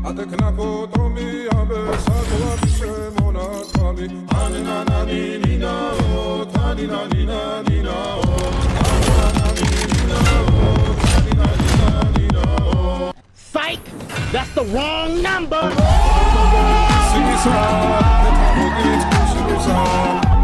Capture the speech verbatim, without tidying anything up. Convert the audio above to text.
ატეკნაკო ტომი აბე საკვარი შემონათალი ანინა ნინინაო თანინა ნინა ნინაო Psych! That's the wrong number! Sing this song, let me get you